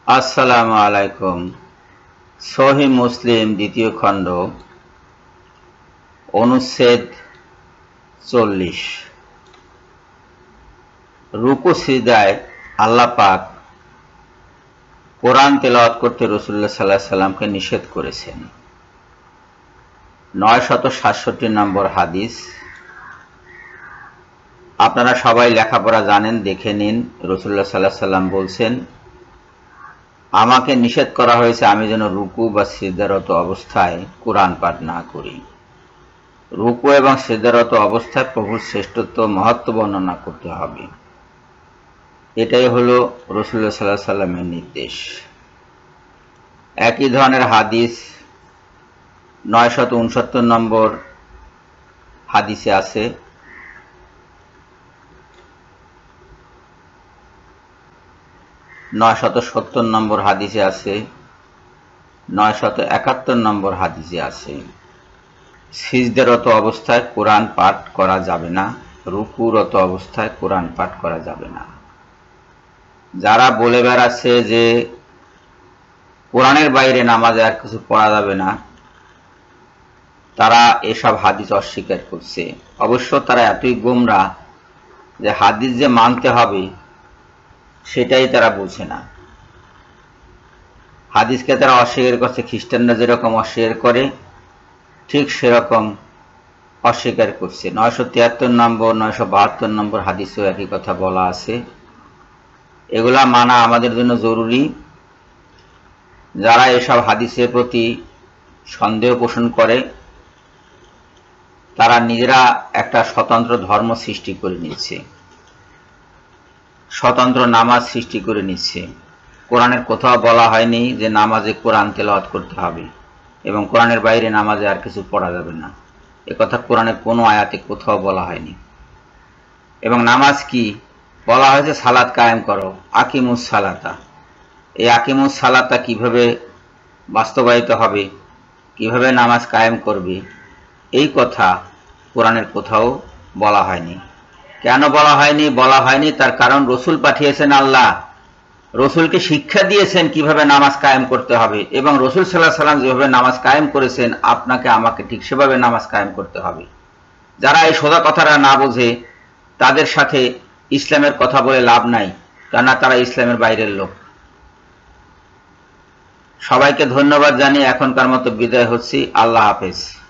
আসসালামু আলাইকুম। সহিহ মুসলিম দ্বিতীয় খণ্ড অনুচ্ছেদ 40। রুকু সিজদায় আল্লাহ পাক কোরআন তেলাওয়াত করতে রাসূলুল্লাহ সাল্লাল্লাহু আলাইহি সাল্লামকে নিষেধ করেছেন। 967 নম্বর হাদিস। আপনারা সবাই লেখাপড়া জানেন, দেখে নিন। রাসূলুল্লাহ সাল্লাল্লাহু আলাইহি সাল্লাম বলছেন, আমাকে নিষেধ করা হয়েছে আমি যেন রুকু বা সিজদারত অবস্থায় কোরআন পাঠ না করি। রুকু এবং সিজদারত অবস্থায় প্রভুর শ্রেষ্ঠত্ব মহত্ব বর্ণনা করতে হবে। এটাই হলো রাসূলুল্লাহ সাল্লাল্লাহু আলাইহি সাল্লামের নির্দেশ। একই ধরনের হাদিস 969 নম্বর হাদিসে আছে, 970 নম্বর হাদিসে আছে, 971 নম্বর হাদিসে আছে। সিজদারত অবস্থায় কোরআন পাঠ করা যাবে না, রুকুরত অবস্থায় কোরআন পাঠ করা যাবে না। যারা বলে বেড়াচ্ছে যে কোরআনের বাইরে নামাজে আর কিছু পড়া যাবে না, তারা এসব হাদিস অস্বীকার করছে। অবশ্য তারা এতই গোমরা যে হাদিস যে মানতে হবে সেটাই তারা বুঝে না। হাদিসকে তারা অস্বীকার করছে, খ্রিস্টানরা যেরকম অস্বীকার করে ঠিক সেরকম অস্বীকার করছে। 973 নম্বর 972 নম্বর হাদিসেও একই কথা বলা আছে। এগুলা মানা আমাদের জন্য জরুরি। যারা এসব হাদিসের প্রতি সন্দেহ পোষণ করে তারা নিজেরা একটা স্বতন্ত্র ধর্ম সৃষ্টি করে নিচ্ছে, স্বতন্ত্র নামাজ সৃষ্টি করে নিচ্ছে। কোরআনের কোথাও বলা হয়নি যে নামাজে কোরআন তেলাওয়াত করতে হবে এবং কোরআনের বাইরে নামাজে আর কিছু পড়া যাবে না। একথা কোরআনের কোনো আয়াতে কোথাও বলা হয়নি। এবং নামাজ কি বলা হয়েছে? সালাত কায়েম করো, আকিমুস সালাতা। এই আকিমুস সালাতা কিভাবে বাস্তবায়িত হবে, কিভাবে নামাজ কায়েম করবে, এই কথা কোরআনের কোথাও বলা হয়নি। কেন বলা হয়নি? বলা হয়নি তার কারণ রসুল পাঠিয়েছেন আল্লাহ, রসুলকে শিক্ষা দিয়েছেন কিভাবে নামাজ কায়েম করতে হবে, এবং রসুল সাল্লাল্লাহু আলাইহি সাল্লাম যেভাবে নামাজ কায়েম করেছেন আপনাকে আমাকে ঠিক সেভাবে নামাজ কায়েম করতে হবে। যারা এই সোজা কথাটা না বোঝে তাদের সাথে ইসলামের কথা বলে লাভ নাই, কেননা তারা ইসলামের বাইরের লোক। সবাইকে ধন্যবাদ জানিয়ে এখনকার মতো বিদায় হচ্ছি। আল্লাহ হাফেজ।